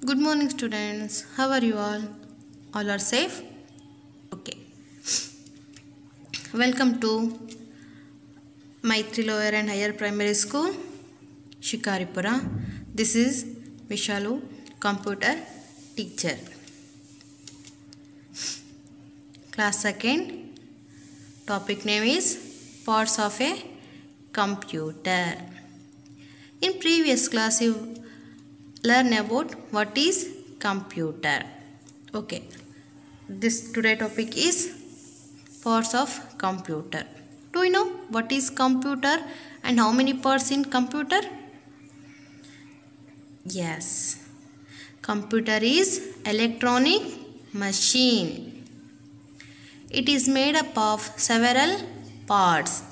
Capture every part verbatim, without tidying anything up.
Good morning, students. How are you all? All are safe? Okay. Welcome to Maitri Lower and Higher Primary School, Shikaripura. This is Vishalu, computer teacher. Class second. Topic name is parts of a computer. In previous class, you learn about what is computer. Okay, this today topic is parts of computer. Do you know what is computer and how many parts in computer? Yes, computer is electronic machine. It is made up of several parts.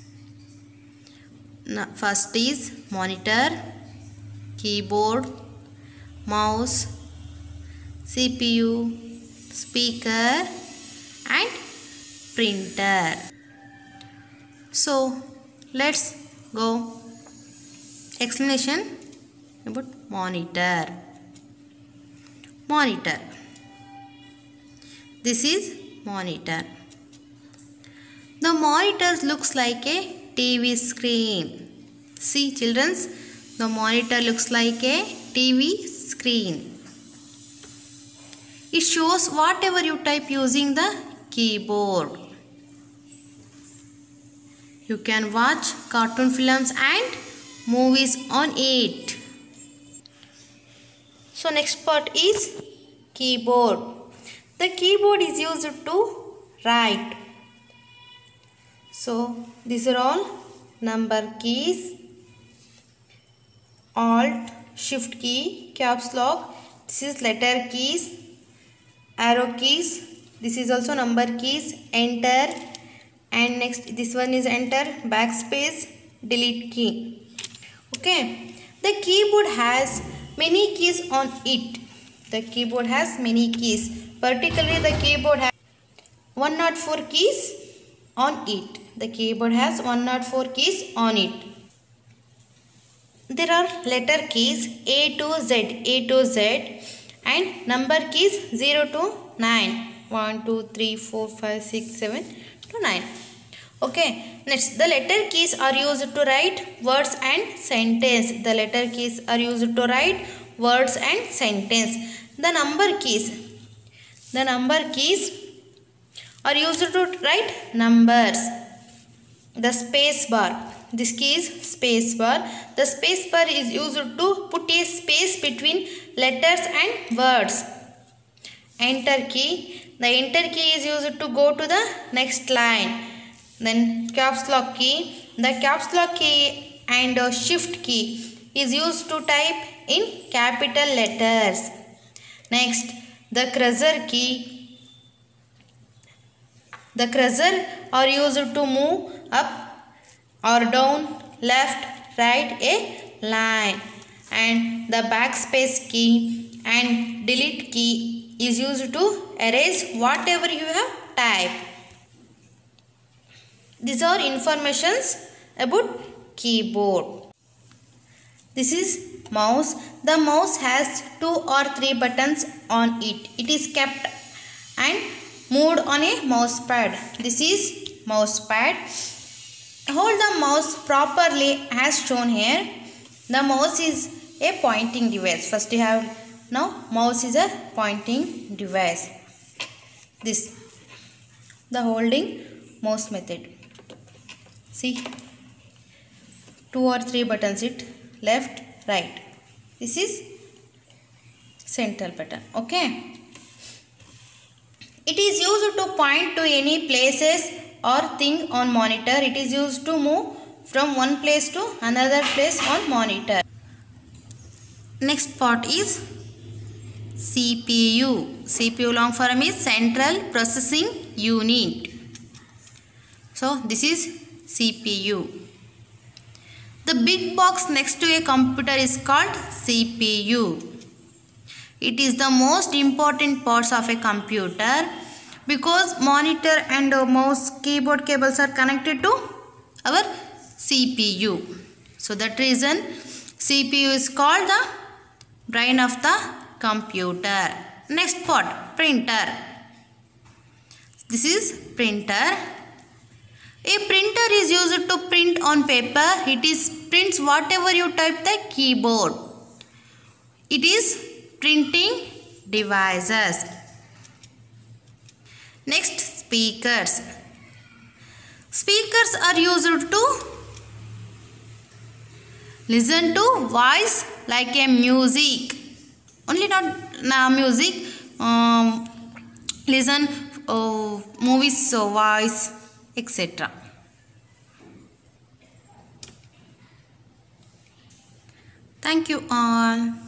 Now, first is monitor, keyboard, mouse, C P U, speaker and printer. So let's go explanation about monitor. Monitor. This is monitor. The monitor looks like a T V screen. See children, the monitor looks like a T V screen. It shows whatever you type using the keyboard. You can watch cartoon films and movies on it. So next part is keyboard. The keyboard is used to write. So these are all number keys, Alt, Shift key, caps lock. This is letter keys, arrow keys. This is also number keys, enter, and next this one is enter, backspace, delete key. Okay, the keyboard has many keys on it. The keyboard has many keys. Particularly the keyboard has one hundred four keys on it. The keyboard has one hundred four keys on it. There are letter keys A to Z, A to Z and number keys zero to nine. one, two, three, four, five, six, seven to nine. Okay, next the letter keys are used to write words and sentence. The letter keys are used to write words and sentence. The number keys, the number keys are used to write numbers. The space bar. This key is space bar. The space bar is used to put a space between letters and words. Enter key. The enter key is used to go to the next line. Then caps lock key. The caps lock key and shift key is used to type in capital letters. Next, the cursor key. The cursor are used to move up or down, left, right a line, and the backspace key and delete key is used to erase whatever you have typed. These are informations about keyboard. This is mouse. The mouse has two or three buttons on it. It is kept and moved on a mouse pad. This is mouse pad. Hold the mouse properly as shown here. The mouse is a pointing device. First you have now mouse is a pointing device. This the holding mouse method. See, two or three buttons, it left, right. This is central button. Okay. It is used to point to any places or thing on monitor. It is used to move from one place to another place on monitor. Next part is C P U. C P U long form is Central Processing Unit. So this is C P U. The big box next to a computer is called C P U. It is the most important parts of a computer because monitor and mouse keyboard cables are connected to our C P U. So that reason C P U is called the brain of the computer. Next part, printer. This is printer. A printer is used to print on paper. It is prints whatever you type the keyboard. It is printing devices. Next, speakers. Speakers are used to listen to voice like a music. Only not uh, music. Um, listen uh, movies, so voice, et cetera. Thank you all.